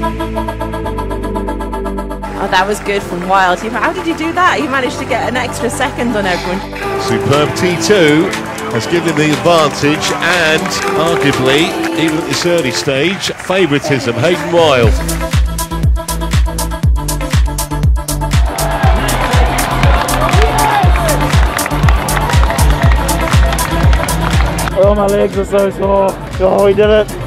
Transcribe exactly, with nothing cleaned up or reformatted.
Oh, that was good from Wilde. How did you do that? He managed to get an extra second on everyone. Superb T two has given him the advantage, and arguably, even at this early stage, favouritism. Hayden Wilde. Oh, my legs are so sore. Oh, we did it.